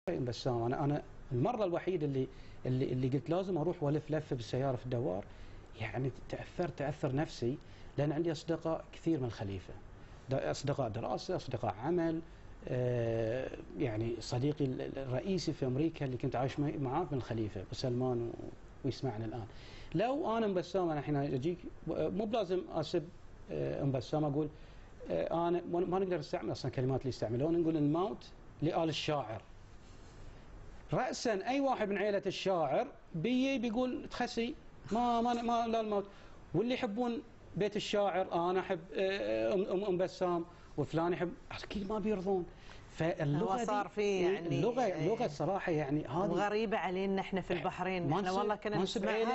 بسام، انا المره الوحيده اللي قلت لازم اروح والف لفه بالسياره في الدوار، يعني تاثر نفسي، لان عندي اصدقاء كثير من الخليفه، اصدقاء دراسه، اصدقاء عمل. يعني صديقي الرئيسي في امريكا اللي كنت عايش معاه من الخليفه وسلمان ويسمعنا الان. لو انا بسام انا الحين اجيك مو بلازم اسب بسام، اقول انا ما نقدر نستعمل اصلا كلمات اللي يستعملون، نقول الموت لآل الشاعر. رأسا اي واحد من عائله الشاعر بيقول تخسي ما لا الموت. واللي يحبون بيت الشاعر، انا احب بسام وفلان يحب، اكيد ما بيرضون. فاللغه صار في يعني اللغه الصراحه يعني هذه غريبه علينا احنا في البحرين. احنا والله كنا نسمعها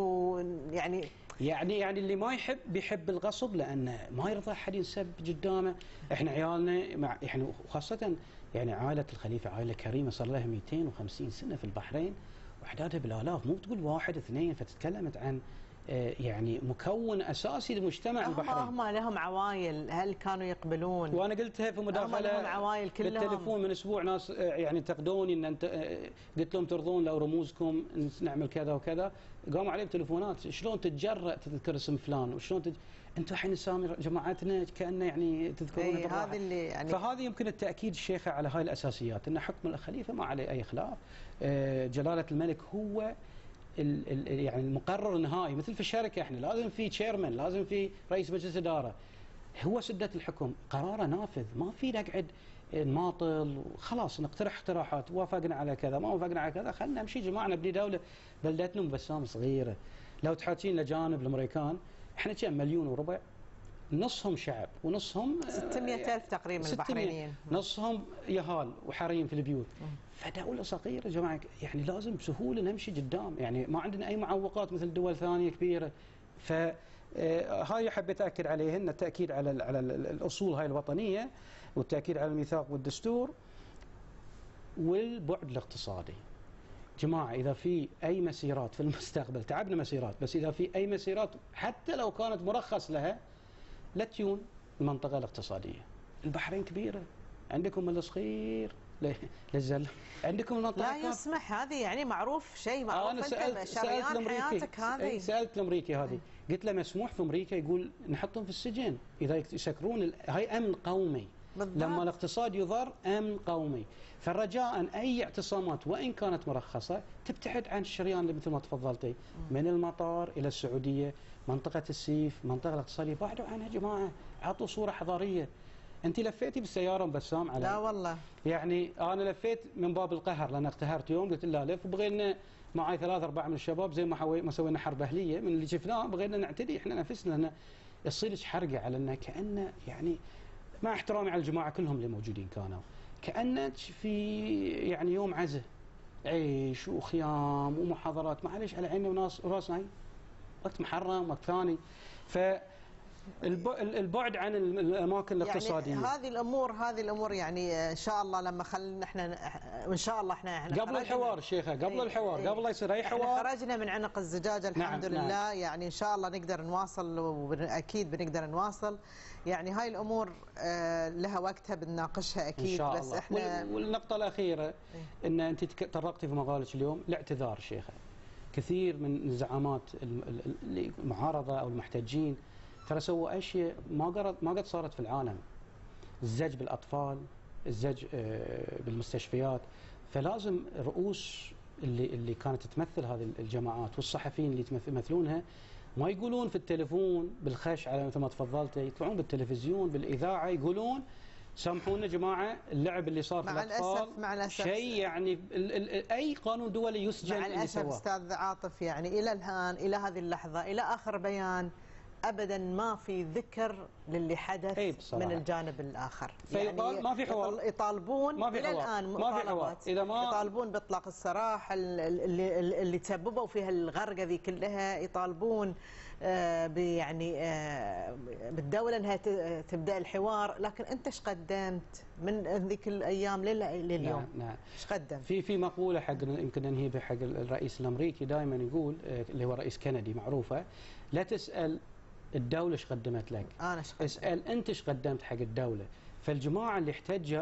يعني اللي ما يحب بيحب الغصب، لانه ما يرضى احد ينسب قدامه. احنا عيالنا يعني وخاصه يعني عائله الخليفه عائله كريمه، صار لها 250 سنه في البحرين واعدادها بالالاف، مو بتقول واحد اثنين. فتتكلمت عن يعني مكون اساسي لمجتمع البحرين. هم لهم عوائل، هل كانوا يقبلون؟ وانا قلتها في مداخله لهم عوائل كلهم بالتليفون من اسبوع، ناس يعني تقدوني ان انت قلت لهم ترضون لو رموزكم نعمل كذا وكذا، قاموا علي بتليفونات شلون تتجرأ تذكر اسم فلان، وشلون انتم الحين اسامي جماعتنا كانه يعني تذكرون هذا اللي يعني. فهذه يمكن التاكيد الشيخه على هاي الاساسيات، ان حكم الخليفه ما عليه اي خلاف. جلاله الملك هو يعني المقرر النهائي، مثل في الشركه احنا لازم في تشيرمان، لازم في رئيس مجلس اداره، هو سده الحكم، قراره نافذ، ما في نقعد نماطل وخلاص نقترح اقتراحات، وافقنا على كذا ما وافقنا على كذا، خلينا نمشي جماعه نبني دوله. بلدتنا بسام صغيره، لو تحاكين لجانب الامريكان احنا كم مليون وربع، نصهم شعب ونصهم 600,000 تقريبا البحرينيين، نصهم يهال وحريم في البيوت. فدولة صغيرة يا جماعة، يعني لازم بسهولة نمشي قدام، يعني ما عندنا أي معوقات مثل دول ثانية كبيرة. فهاي حبيت أكد عليهن، التأكيد على الأصول هاي الوطنية، والتأكيد على الميثاق والدستور، والبعد الاقتصادي. جماعة إذا في أي مسيرات في المستقبل، تعبنا مسيرات، بس إذا في أي مسيرات حتى لو كانت مرخص لها، لا تيون المنطقة الاقتصادية. البحرين كبيرة، عندكم من الصغير للزل، عندكم المنطقة لا يسمح. هذه يعني معروف شيء معروف. أنا سألت حياتك هذه. سألت الأمريكي هذه، قلت له مسموح في أمريكا يقول نحطهم في السجن إذا يسكرون، هاي أمن قومي بالضبط. لما الاقتصاد يضر أمن قومي. فرجاء أي اعتصامات وإن كانت مرخصة تبتعد عن الشريان اللي مثل ما تفضلتي، من المطار إلى السعودية، منطقة السيف، منطقة الاقتصادية، بعدوا عنها يا جماعة، عطوا صورة حضارية. أنت لفيتي بالسيارة بسام على؟ لا والله. يعني أنا لفيت من باب القهر، لأن اقتهرت يوم قلت لا لف، وبغينا معي 3-4 من الشباب زي ما سوينا حرب أهلية من اللي شفناه، بغينا نعتدي إحنا نفسنا، لأن يصير حرقة على أنه كأنه يعني مع احترامي على الجماعة كلهم اللي موجودين كانوا، كأنك في يعني يوم عزة، عيش وخيام ومحاضرات، معلش على عيننا وراسنا، وقت محرم وقت ثاني. البعد عن الاماكن الاقتصاديه، يعني هذه الامور يعني ان شاء الله لما خلينا احنا وان شاء الله احنا قبل الحوار شيخه، قبل الحوار، قبل لا يصير اي حوار، خرجنا من عنق الزجاجه الحمد لله. نعم. يعني ان شاء الله نقدر نواصل، واكيد بنقدر نواصل. يعني هاي الامور لها وقتها بنناقشها اكيد إن شاء الله. بس احنا والنقطه الاخيره ان انت تطرقتي في مقالك اليوم الاعتذار شيخه. كثير من الزعامات المعارضه او المحتجين ترى سووا اشياء ما قد صارت في العالم، الزج بالاطفال، الزج بالمستشفيات. فلازم رؤوس اللي كانت تمثل هذه الجماعات والصحفيين اللي يمثلونها ما يقولون في التليفون بالخش على مثل ما تفضلتي، يطلعون بالتلفزيون بالاذاعه يقولون سامحونا جماعه اللعب اللي صار في الاطفال مع الاسف شيء يعني اي قانون دولي يسجن. مع الاسف استاذ عاطف، يعني الى الان الى هذه اللحظه الى اخر بيان ابدا ما في ذكر للي حدث من الجانب الاخر. يعني ما في حوار، يطالبون ما في الى الان مطالبات، اذا ما يطالبون باطلاق السراح اللي تسببوا فيها الغرقه ذي كلها، يطالبون يعني بالدوله انها تبدا الحوار. لكن انت ايش قدمت من ذيك الايام لليوم؟ نعم. ايش قدمت؟ في مقوله حق يمكن ننهي بها حق الرئيس الامريكي، دائما يقول اللي هو رئيس كندي معروفه، لا تسال الدولة ايش قدمت لك، أنا ايش قدمت، اسأل أنت ايش قدمت حق الدولة. فالجماعة اللي احتجوا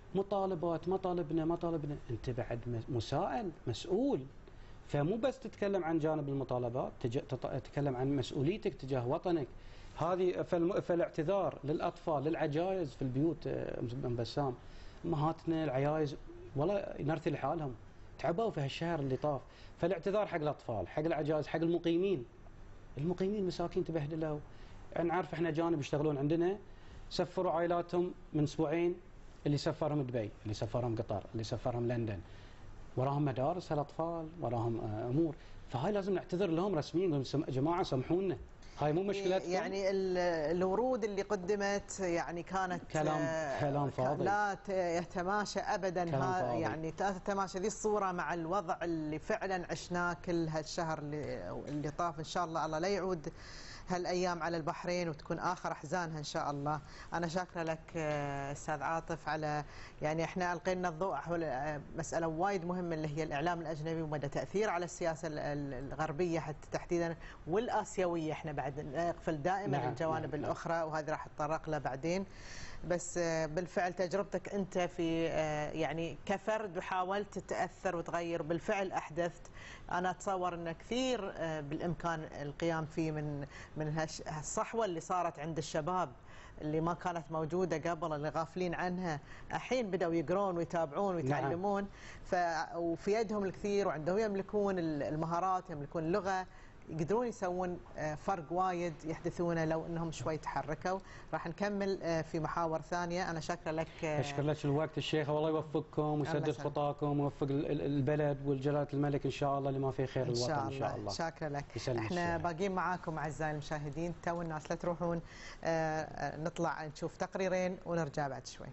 مطالبات مطالبنا، انت بعد مسائل مسؤول. فمو بس تتكلم عن جانب المطالبات، تتكلم عن مسؤوليتك تجاه وطنك. هذه فالاعتذار للاطفال للعجائز في البيوت ام بسام، امهاتنا العجائز والله نرثي لحالهم تعبوا في هالشهر اللي طاف. فالاعتذار حق الاطفال، حق العجائز، حق المقيمين مساكين تبهدلوا. نعرف احنا جانب يشتغلون عندنا سفروا عائلاتهم من اسبوعين، اللي سفرهم دبي، اللي سفرهم قطر، اللي سفرهم لندن، وراهم مدارس هالاطفال، وراهم امور. فهاي لازم نعتذر لهم رسميا، نقول جماعه سامحونا، هاي مو مشكلتكم. يعني الورود اللي قدمت يعني كانت كلام فاضي، لا يتماشى ابدا. يعني لا تتماشى ذي الصوره مع الوضع اللي فعلا عشناه كل هالشهر اللي طاف. ان شاء الله الله لا يعود هالايام على البحرين وتكون اخر احزانها ان شاء الله. انا شاكره لك استاذ عاطف على يعني احنا القينا الضوء حول مساله وايد مهمه اللي هي الاعلام الاجنبي ومدى تاثيره على السياسه الغربيه حتى تحديدا والاسيويه. احنا بعد نقفل دائما الجوانب الاخرى وهذه راح اتطرق لها بعدين. بس بالفعل تجربتك انت في يعني كفرد وحاولت تتاثر وتغير، بالفعل احدثت. انا اتصور ان كثير بالامكان القيام فيه من هالصحوه اللي صارت عند الشباب اللي ما كانت موجوده قبل، اللي غافلين عنها، الحين بداوا يقرون ويتابعون ويتعلمون. وفي يدهم الكثير وعندهم يملكون المهارات، يملكون اللغه، يقدرون يسوون فرق وايد يحدثونه لو انهم شوي تحركوا. راح نكمل في محاور ثانيه. انا شاكره لك. اشكر لك الوقت الشيخ، والله يوفقكم ويسدد خطاكم ويوفق البلد والجلاله الملك ان شاء الله، اللي ما فيه خير الوطن ان شاء الله. شاكره لك. احنا باقيين معاكم اعزائي المشاهدين، تو الناس لا تروحون، نطلع نشوف تقريرين ونرجع بعد شوي.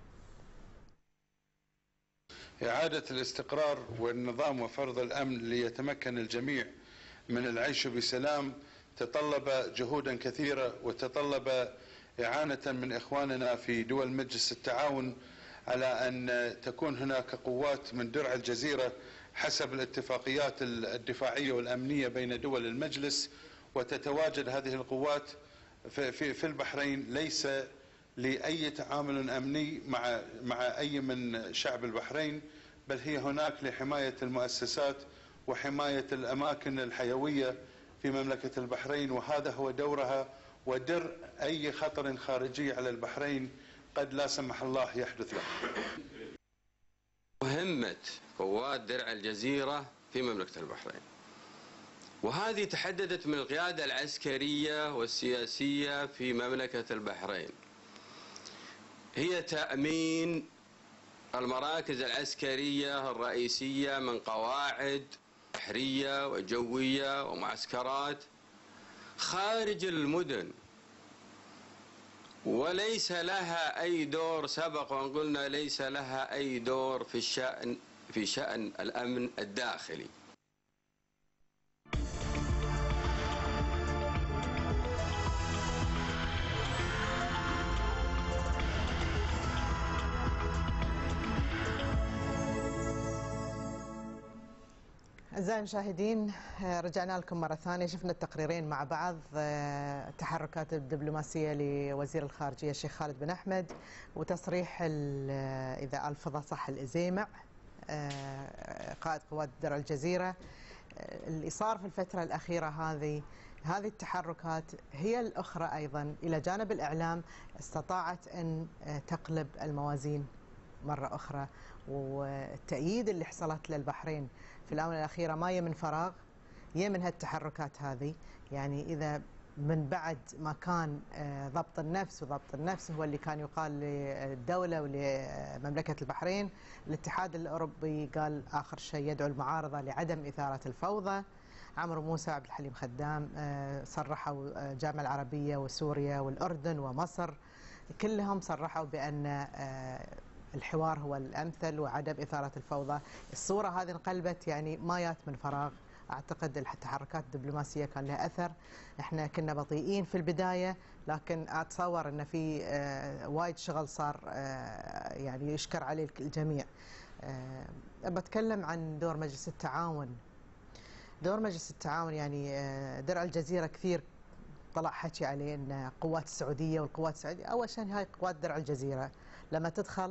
إعادة الاستقرار والنظام وفرض الأمن ليتمكن الجميع من العيش بسلام تطلب جهودا كثيرة، وتطلب إعانة من إخواننا في دول مجلس التعاون على أن تكون هناك قوات من درع الجزيرة حسب الاتفاقيات الدفاعية والأمنية بين دول المجلس، وتتواجد هذه القوات في البحرين ليس لأي تعامل أمني مع أي من شعب البحرين، بل هي هناك لحماية المؤسسات وحماية الأماكن الحيوية في مملكة البحرين، وهذا هو دورها ودرء أي خطر خارجي على البحرين قد لا سمح الله يحدث له. مهمة قوات درع الجزيرة في مملكة البحرين، وهذه تحددت من القيادة العسكرية والسياسية في مملكة البحرين، هي تأمين المراكز العسكرية الرئيسية من قواعد بحرية وجوية ومعسكرات خارج المدن، وليس لها أي دور، سبق وأن قلنا ليس لها أي دور في شأن الأمن الداخلي. أعزائي المشاهدين، رجعنا لكم مرة ثانية. شفنا التقريرين مع بعض، التحركات الدبلوماسية لوزير الخارجية الشيخ خالد بن أحمد، وتصريح إذا ألفظ صح الإزيمع قائد قوات درع الجزيرة. اللي صار في الفترة الأخيرة هذه التحركات هي الأخرى أيضا إلى جانب الإعلام استطاعت أن تقلب الموازين مرة أخرى، والتأييد اللي حصلت للبحرين في الآونة الأخيرة ما هي من فراغ، هي من هالتحركات هذه. يعني إذا من بعد ما كان ضبط النفس هو اللي كان يقال للدولة ولمملكة البحرين، الاتحاد الأوروبي قال آخر شيء يدعو المعارضة لعدم إثارة الفوضى. عمرو موسى وعبد الحليم خدام صرحوا، الجامعة العربية وسوريا والأردن ومصر كلهم صرحوا بأن الحوار هو الأمثل وعدم إثارة الفوضى. الصورة هذه انقلبت، يعني ما جات من فراغ. أعتقد التحركات الدبلوماسية كان لها أثر. إحنا كنا بطيئين في البداية، لكن أتصور أن في وايد شغل صار يعني يشكر عليه الجميع. بتكلم عن دور مجلس التعاون. دور مجلس التعاون يعني درع الجزيرة كثير طلع حكي عليه أن قوات السعودية والقوات السعودية. أول شيء هاي قوات درع الجزيرة لما تدخل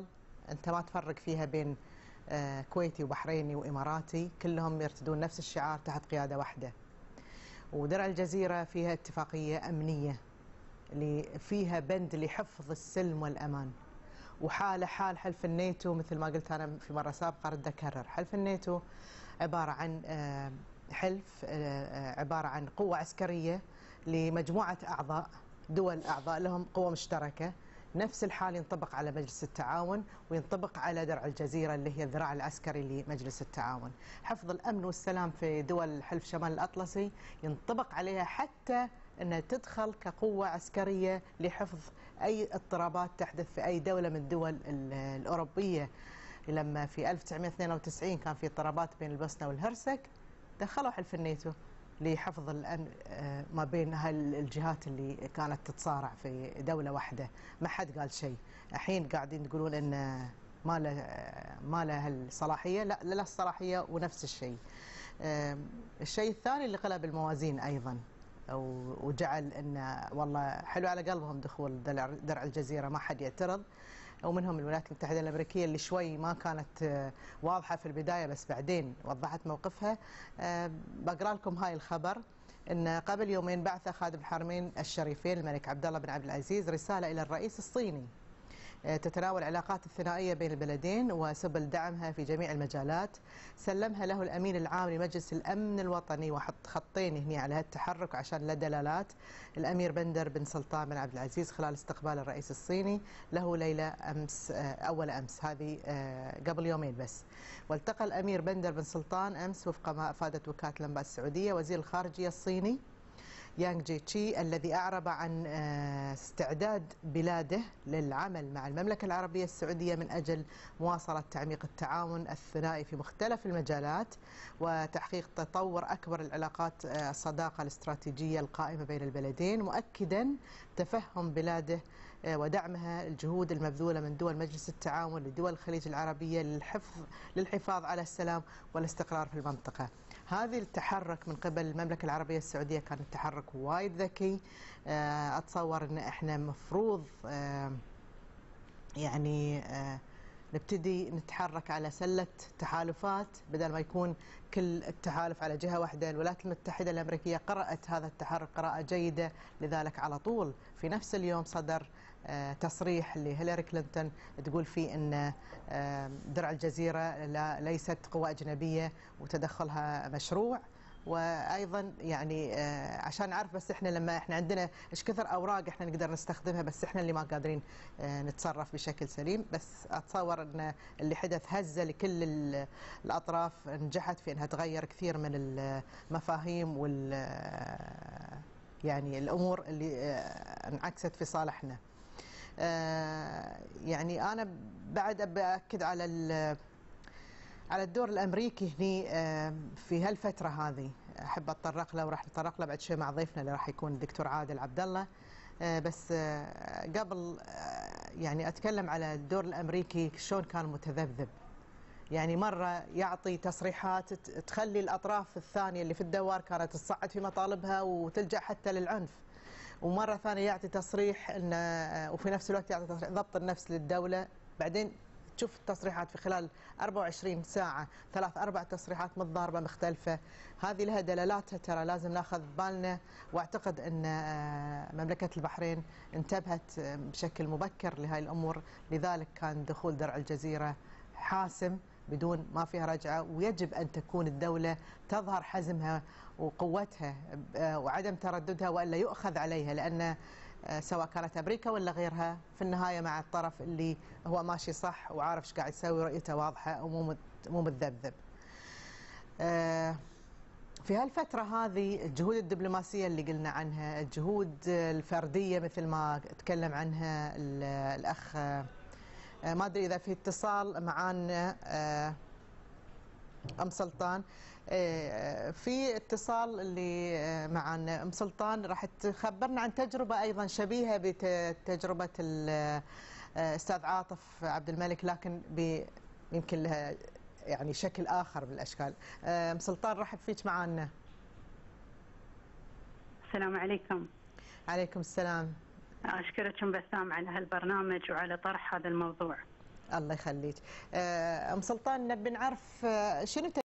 أنت ما تفرق فيها بين كويتي وبحريني وإماراتي، كلهم يرتدون نفس الشعار تحت قيادة واحدة. ودرع الجزيرة فيها اتفاقية أمنية اللي فيها بند لحفظ السلم والأمان، وحال حلف الناتو. مثل ما قلت أنا في مرة سابقة رد أكرر، حلف الناتو عبارة عن حلف عبارة عن قوة عسكرية لمجموعة أعضاء، دول أعضاء لهم قوة مشتركة. نفس الحال ينطبق على مجلس التعاون وينطبق على درع الجزيرة اللي هي الذراع العسكري لمجلس التعاون. حفظ الأمن والسلام في دول حلف شمال الأطلسي ينطبق عليها حتى أنها تدخل كقوة عسكرية لحفظ أي اضطرابات تحدث في أي دولة من الدول الأوروبية. لما في 1992 كان في اضطرابات بين البوسنة والهرسك دخلوا حلف الناتو لحفظ الأمن ما بين هالجهات اللي كانت تتصارع في دولة واحدة. ما حد قال شيء. الحين قاعدين تقولون ان ما له الصلاحية. لا له الصلاحية ونفس الشيء. الشيء الثاني اللي قلب الموازين أيضا وجعل ان والله حلو على قلبهم دخول درع الجزيرة، ما حد يعترض، ومنهم الولايات المتحدة الأمريكية اللي شوي ما كانت واضحة في البداية بس بعدين وضحت موقفها. بقرأ لكم هاي الخبر أن قبل يومين بعث خادم الحرمين الشريفين الملك عبدالله بن عبد العزيز رسالة إلى الرئيس الصيني تتناول العلاقات الثنائية بين البلدين وسبل دعمها في جميع المجالات. سلمها له الأمين العام لمجلس الأمن الوطني، وحط خطين هنا على هالتحرك عشان له دلالات. الأمير بندر بن سلطان بن عبد العزيز خلال استقبال الرئيس الصيني له ليلة أمس، أول أمس، هذه قبل يومين بس. والتقى الأمير بندر بن سلطان أمس وفق ما أفادت وكالة الأنباء السعودية وزير الخارجية الصيني يانغ جيتشي، الذي أعرب عن استعداد بلاده للعمل مع المملكة العربية السعودية من أجل مواصلة تعميق التعاون الثنائي في مختلف المجالات وتحقيق تطور أكبر العلاقات الصداقة الاستراتيجية القائمة بين البلدين، مؤكدا تفهم بلاده ودعمها الجهود المبذولة من دول مجلس التعاون لدول الخليج العربية للحفاظ على السلام والاستقرار في المنطقة. هذه التحرك من قبل المملكة العربية السعودية كان تحرك وايد ذكي. أتصور أن احنا مفروض يعني نبتدي نتحرك على سلة تحالفات بدل ما يكون كل التحالف على جهة واحدة. الولايات المتحدة الأمريكية قرأت هذا التحرك قراءة جيدة، لذلك على طول في نفس اليوم صدر تصريح لهيلاري كلينتون تقول فيه أن درع الجزيرة ليست قوة أجنبية وتدخلها مشروع. وايضا يعني عشان نعرف بس احنا لما احنا عندنا ايش كثر اوراق احنا نقدر نستخدمها، بس احنا اللي ما قادرين نتصرف بشكل سليم. بس اتصور ان اللي حدث هزه لكل الاطراف، نجحت في انها تغير كثير من المفاهيم وال يعني الامور اللي انعكست في صالحنا. يعني انا بعد باكد على الدور الامريكي هني في هالفتره هذه. احب اتطرق له وراح نتطرق له بعد شوي مع ضيفنا اللي راح يكون الدكتور عادل عبدالله. بس قبل يعني اتكلم على الدور الامريكي شلون كان متذبذب. يعني مره يعطي تصريحات تخلي الاطراف الثانيه اللي في الدوار كانت تصعد في مطالبها وتلجا حتى للعنف، ومره ثانيه يعطي تصريح انه وفي نفس الوقت يعطي تصريح ضبط النفس للدوله. بعدين تشوف التصريحات في خلال 24 ساعة 3-4 تصريحات متضاربة مختلفة. هذه لها دلالاتها، ترى لازم ناخذ بالنا. واعتقد ان مملكة البحرين انتبهت بشكل مبكر لهذه الامور، لذلك كان دخول درع الجزيرة حاسم بدون ما فيها رجعة. ويجب ان تكون الدولة تظهر حزمها وقوتها وعدم ترددها والا يؤخذ عليها، لان سواء كانت أمريكا ولا غيرها في النهاية مع الطرف اللي هو ماشي صح وعارف ايش قاعد يسوي، رؤيته واضحة ومو متذبذب. في هالفترة هذه الجهود الدبلوماسية اللي قلنا عنها، الجهود الفردية مثل ما تكلم عنها الأخ، ما أدري إذا في اتصال معانا أم سلطان. في اتصال اللي معنا أم سلطان راح تخبرنا عن تجربة أيضا شبيهة بتجربة الأستاذ عاطف عبد الملك، لكن يمكن لها يعني شكل آخر من الأشكال. أم سلطان رحب فيك معنا. السلام عليكم. عليكم السلام. أشكركم بسام على هالبرنامج وعلى طرح هذا الموضوع. الله يخليك. ام سلطان، نبي نعرف شنو